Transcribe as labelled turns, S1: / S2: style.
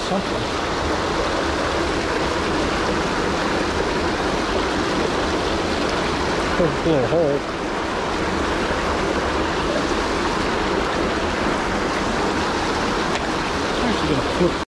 S1: something. There's a little hole. I'm actually going to flip